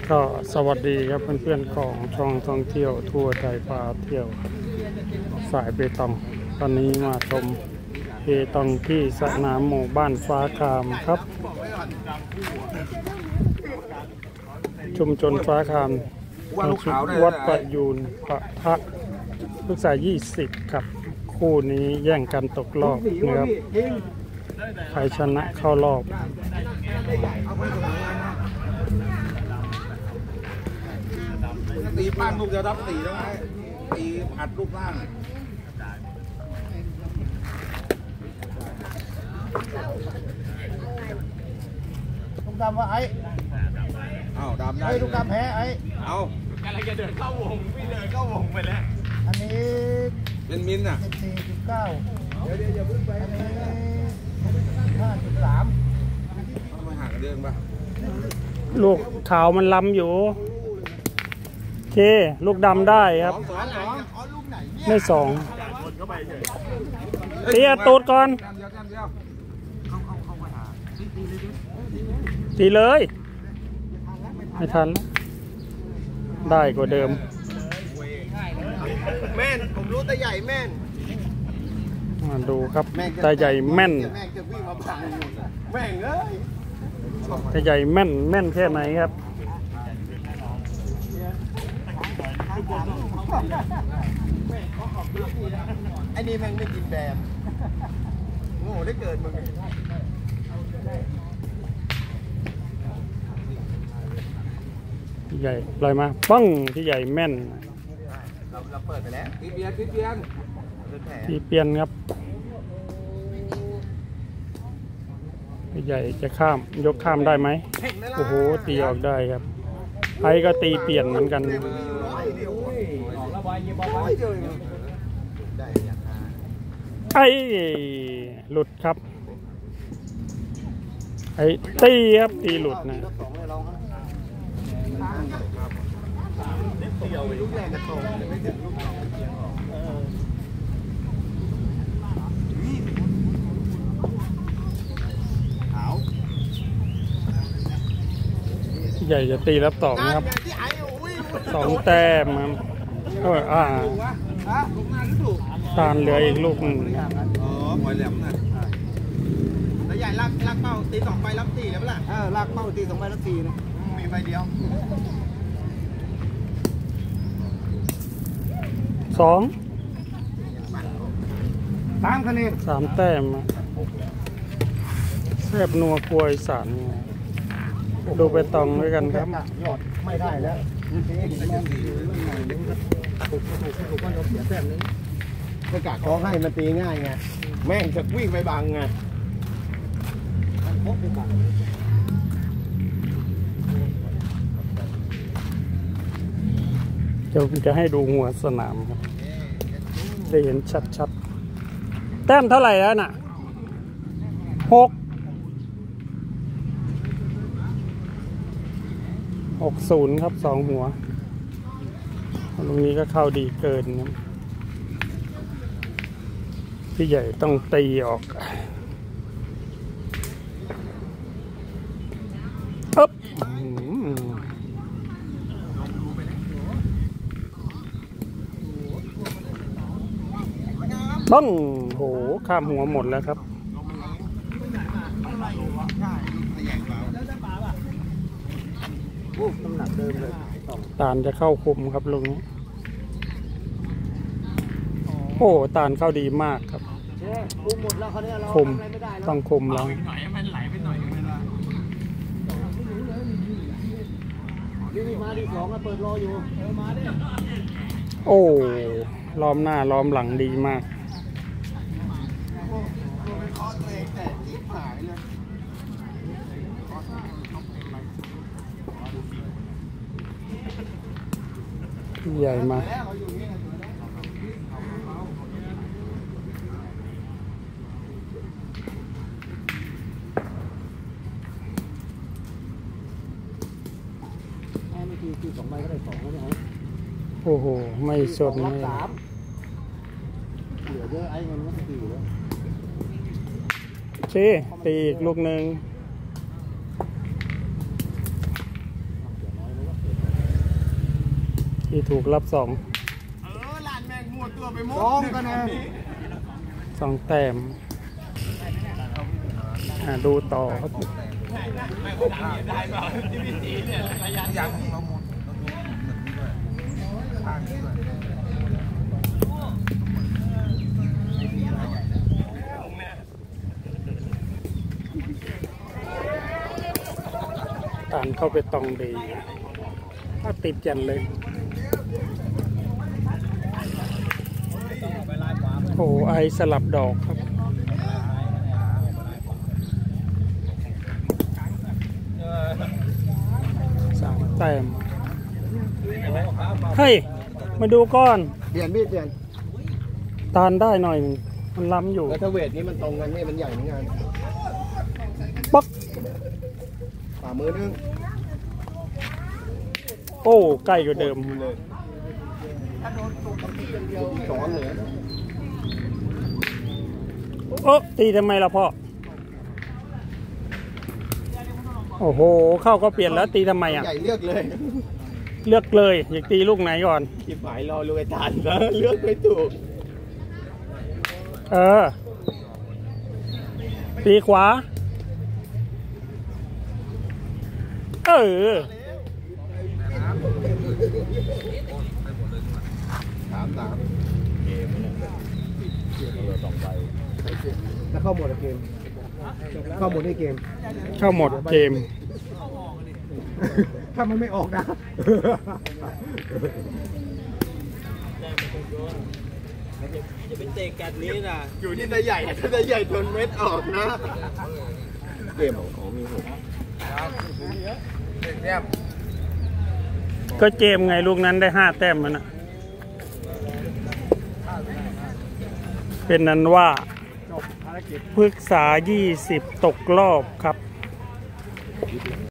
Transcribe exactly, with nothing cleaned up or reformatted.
ก็สวัสดีครับเพื่อนๆของช่องท่องเที่ยวทั่วไทยพาเที่ยวสายเปตองตอนนี้มาชมเปตองที่สนามหมู่บ้านฟ้าคามครับชุมชนฟ้าคามวัดประยูนปะทะลูกสายยี่สิบครับคู่นี้แย่งกันตกรอบนะครับใครชนะเข้ารอบตีปั้งลูกจะรับตีแล้วไงตีอัดลูกล่างลูกดำว่าไอ้เอาดำได้ลูกดำแพ้ไอ้เอาอะไรจะเดินเข้าวงไม่เดินเข้าวงไปแล้วอันนี้เป็นมินอ่ะสี่จุดเก้าเดี๋ยวเดี๋ยวอย่าพึ่งไปอันนี้ห้าจุดสามต้องมาหากันเรื่องป่ะลูกขาวมันล้ำอยู่โอเคลูกดำได้ครับไม่สองเตียตูดก่อนตีเลยไม่ทันได้กว่าเดิมแม่นผมรู้แต่ใหญ่แม่นมาดูครับแต่ใหญ่แม่นแม่จะวิ่งมาพังแม่งเอ้ยแต่ใหญ่แม่นแม่นแค่ไหนครับไอ้นี่แม่งไม่กินแบบโง่ได้เกิดมึงใหญ่ปล่อยมาปังที่ใหญ่แม่นเราเราเปิดไปแล้วตีเปียนตีเปียนตีเปียนครับที่ใหญ่จะข้ามยกข้ามได้ไหมโอ้โหตีออกได้ครับไอ้ก็ตีเปลี่ยนเหมือนกันไอ้หลุดครับไอ้ตีครับตีหลุดนะใหญ่จะตีรับต่อนะครับสองแต้มครับก็อ่าตานเหลืออีกลูกหนึ่งอ๋อปล่อยแหลมนะแล้วใหญ่ลากลากเป้าตีสองใบรับตีแล้วล่ะเออลากเป้าตีสองใบรับตีนะมีใบเดียวสองสามคะแนนสามแต้มแซ่บนัวควยสารดูไปตองด้วยกันครับไม่ได้แล้วก็กะขอให้มันตีง่ายไงแม่งจะวิ่งไปบังไงเดี๋ยวจะให้ดูหัวสนามครับได้เห็นชัดๆแต้มเท่าไหร่แล้วน่ะหกหกศูนย์ครับสองหัวตรงนี้ก็เข้าดีเกินครับพี่ใหญ่ต้องตีออกอ๊บต้องโหข้ามหัวหมดแล้วครับตาลจะเข้าคุมครับลุงโอ้ตาลเข้าดีมากครับคุมต้องคุมแล้วโอ้ล้อมหน้าล้อมหลังดีมากใหญ่มาโอ้โหไม่สดไม่เหลือเยอะไอ้มันก็ตีแล้วชี้ตีอีกลูกหนึ่งที่ถูกรับสองสองคะแนนสองแต้มอ่าดูต่อครับอยากเราหมุนข้างนี้ด้วยตานเข้าไปตองดีถ้าติดยันเลยโอ้ไอสลับดอกครับสามแต้มเฮ้ยมาดูก้อนเปลี่ยนมีดเปลี่ยนตานได้หน่อยหนึ่งมันล้ำอยู่แล้วถ้าเวทนี้มันตรงกันนี่มันใหญ่เหมือนกันป๊อกฝ่ามือนึงโอ้ใกล้กว่าเดิมเลยสอนเลยโอ้ตีทำไมล่ะพ่อโอ้โหเข้าก็เปลี่ยนแล้วตีทำไมอ่ะใหญ่เลือกเลยเลือกเลยอยากตีลูกไหนก่อนขีดหมายรอลูกไอ้ทานนะเลือกไม่ถูกเออตีขวาเออสามสามเกมสองใบแล้วเข้าหมดเกมเข้าหมดในเกมเข้าหมดเกมถ้ามันไม่ออกนะจะเป็นเตะกัดนี้นะอยู่ที่ตาใหญ่ถ้าตาใหญ่โดนเม็ดออกนะเกมของมีหกเนี่ยก็เจมไงลูกนั้นได้ห้าแต้มมันนะเป็นนั้นว่าพฤกษายี่สิบตกรอบครับ